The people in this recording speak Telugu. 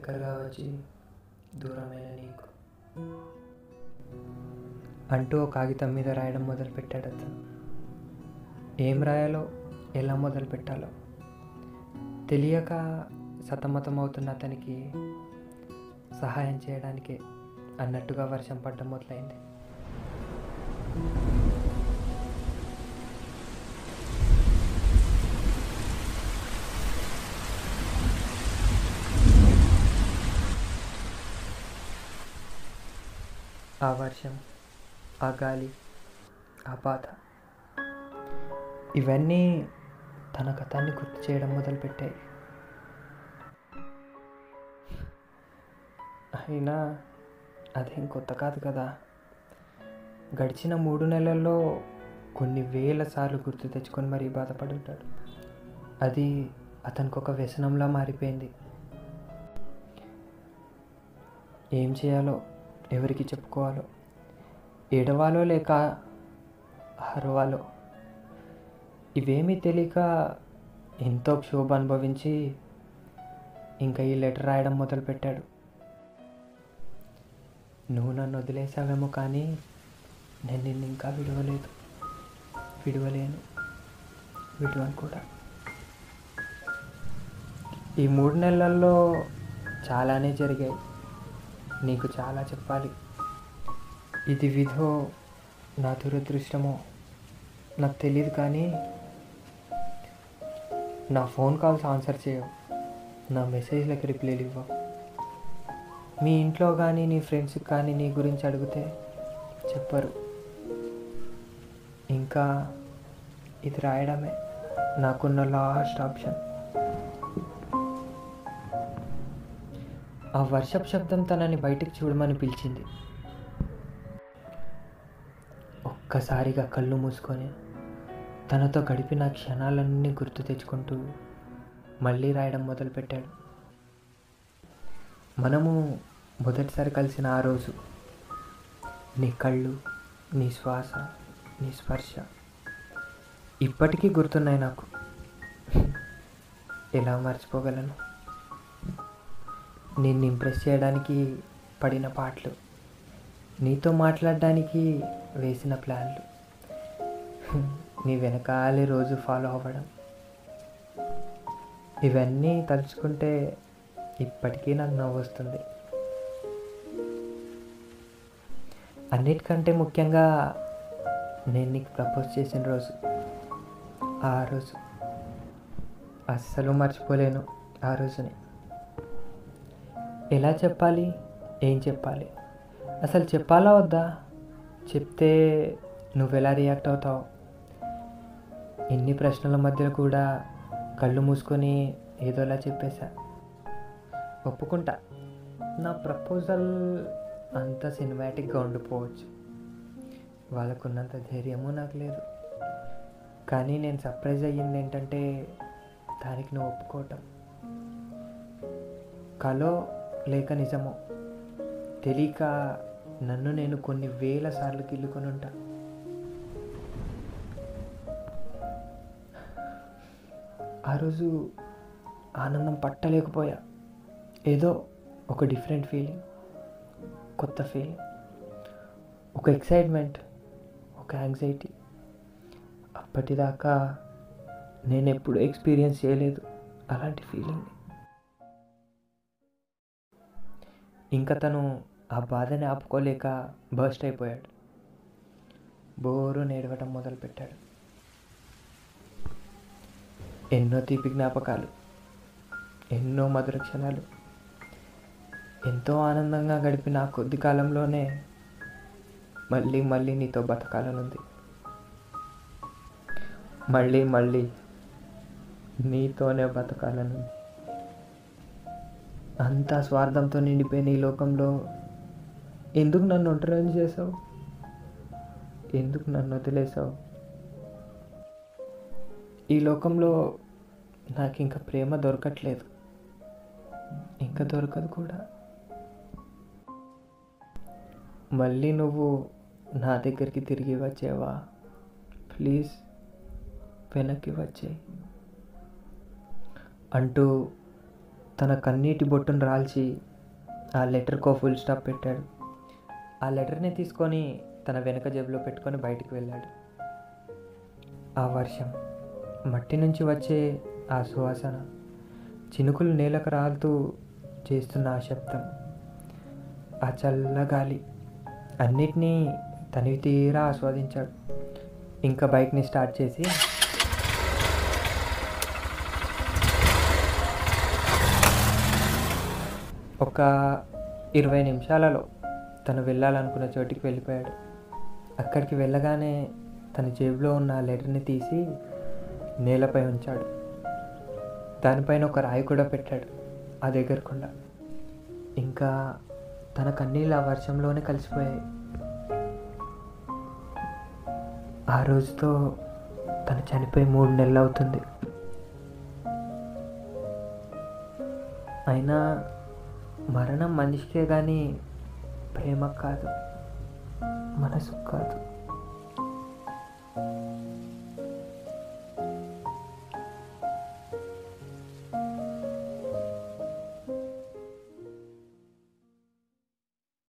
దగ్గరగా వచ్చి దూరమైన నీకు అంటూ ఒక కాగితం మీద రాయడం మొదలుపెట్టాడు అతను. ఏం రాయాలో, ఎలా మొదలు పెట్టాలో తెలియక సతమతమవుతున్న అతనికి సహాయం చేయడానికే అన్నట్టుగా వర్షం పడడం మొదలైంది. ఆ వర్షం, ఆ గాలి, ఆ బాధ ఇవన్నీ తన కథాన్ని గుర్తు చేయడం మొదలుపెట్టాయి. అయినా అదేం కొత్త కాదు కదా. గడిచిన 3 నెలల్లో కొన్ని వేల సార్లు గుర్తు తెచ్చుకొని మరీ బాధపడుంటాడు. అది అతనికి ఒక వ్యసనంలా మారిపోయింది. ఏం చేయాలో, ఎవరికి చెప్పుకోవాలో, ఏడవాలో లేక అరవాలో ఇవేమీ తెలియక ఎంతో క్షోభ అనుభవించి ఇంకా ఈ లెటర్ రాయడం మొదలుపెట్టాడు. నువ్వు నన్ను వదిలేసావేమో, కానీ నేను నిన్ను ఇంకా విడవలేను, విడవను కూడా. ఈ 3 నెలల్లో చాలానే జరిగాయి. నీకు చాలా చెప్పాలి. ఇది విధో నా దురదృష్టమో నాకు తెలియదు, కానీ నా ఫోన్ కాల్స్ ఆన్సర్ చేయవు, నా మెసేజ్లకు రిప్లైలు ఇవ్వవు. మీ ఇంట్లో కానీ నీ ఫ్రెండ్స్కి కానీ నీ గురించి అడిగితే చెప్పరు. ఇంకా ఇది రాయడమే నాకున్న లాస్ట్ ఆప్షన్. ఆ వర్షపు శబ్దం తనని బయటికి చూడమని పిలిచింది. ఒక్కసారిగా కళ్ళు మూసుకొని తనతో గడిపిన క్షణాలన్నీ గుర్తు తెచ్చుకుంటూ మళ్ళీ రాయడం మొదలుపెట్టాడు. మనము మొదటిసారి కలిసిన ఆ రోజు, నీ కళ్ళు, నీ శ్వాస, నీ స్పర్శ ఇప్పటికీ గుర్తున్నాయి నాకు. ఎలా మర్చిపోగలను? నిన్ను ఇంప్రెస్ చేయడానికి పడిన పాటలు, నీతో మాట్లాడడానికి వేసిన ప్లాన్లు, నీ వెనకాలే రోజు ఫాలో అవ్వడం, ఇవన్నీ తలుచుకుంటే ఇప్పటికీ నాకు నవ్వు వస్తుంది. అన్నిటికంటే ముఖ్యంగా నేను నీకు ప్రపోజ్ చేసిన రోజు, ఆ రోజు అస్సలు మర్చిపోలేను. ఆ రోజుని ఎలా చెప్పాలి, ఏం చెప్పాలి, అసలు చెప్పాలా వద్దా, చెప్తే నువ్వెలా రియాక్ట్ అవుతావు, ఇన్ని ప్రశ్నల మధ్యలో కూడా కళ్ళు మూసుకొని ఏదోలా చెప్పేశా. ఒప్పుకుంటా, నా ప్రపోజల్ అంత సినిమాటిక్గా ఉండిపోవచ్చు, వాళ్ళకున్నంత ధైర్యము నాకు లేదు. కానీ నేను సర్ప్రైజ్ అయ్యింది ఏంటంటే దానికి నువ్వు ఒప్పుకోవటం. కలో లేక నిజమో తెలియక నన్ను నేను కొన్ని వేల సార్లు గిల్లుకొని ఉంటా. ఆ రోజు ఆనందం పట్టలేకపోయా. ఏదో ఒక డిఫరెంట్ ఫీలింగ్, కొత్త ఫీలింగ్, ఒక ఎక్సైట్మెంట్, ఒక యాంగ్జైటీ. అప్పటిదాకా నేను ఎప్పుడు ఎక్స్పీరియన్స్ చేయలేదు అలాంటి ఫీలింగ్ని. ఇంకా తను ఆ బాధని ఆపుకోలేక బర్స్ట్ అయిపోయాడు. బోరు నేడవటం మొదలుపెట్టాడు. ఎన్నో తీపి జ్ఞాపకాలు, ఎన్నో మధుర క్షణాలు, ఎంతో ఆనందంగా గడిపిన ఆ కొద్ది కాలంలోనే మళ్ళీ నీతో బతకాలనుంది. మళ్ళీ నీతోనే బతకాలనుంది. అంతా స్వార్థంతో నిండిపోయిన ఈ లోకంలో ఎందుకు నన్ను ఒంటరిని చేసావు? ఎందుకు నన్ను వదిలేసావు? ఈ లోకంలో నాకు ఇంకా ప్రేమ దొరకట్లేదు, ఇంకా దొరకదు కూడా. మళ్ళీ నువ్వు నా దగ్గరికి తిరిగి వచ్చేవా? ప్లీజ్ వెనక్కి వచ్చేయి అంటూ తన కన్నీటి బొట్టును రాల్చి ఆ లెటర్కో ఫుల్ స్టాప్ పెట్టాడు. ఆ లెటర్ని తీసుకొని తన వెనక జేబులో పెట్టుకొని బయటికి వెళ్ళాడు. ఆ వర్షం, మట్టి నుంచి వచ్చే ఆ సువాసన, చినుకులు నేలకు రాలుతూ చేస్తున్న ఆ శబ్దం, ఆ చల్లగాలి అన్నిటినీ తనివి తీరా ఆస్వాదించాడు. ఇంకా బైక్ని స్టార్ట్ చేసి ఒక 20 నిమిషాలలో తను వెళ్ళాలనుకున్న చోటికి వెళ్ళిపోయాడు. అక్కడికి వెళ్ళగానే తన జేబులో ఉన్న లెటర్ని తీసి నేలపై ఉంచాడు. దానిపైన ఒక రాయి కూడా పెట్టాడు ఆ దగ్గరకుండా. ఇంకా తన కన్నీళ్ళు ఆ వర్షంలోనే కలిసిపోయాయి. ఆ రోజుతో తను చనిపోయి 3 నెలలు అవుతుంది. అయినా మరణం మనిషికే కానీ ప్రేమకు కాదు, మనసుకు కాదు.